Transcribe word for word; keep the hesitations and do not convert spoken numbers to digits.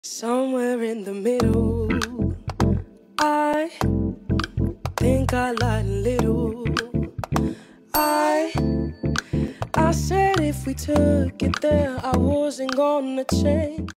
Somewhere in the middle, I think I lied a little. I, I said if we took it there, I wasn't gonna change.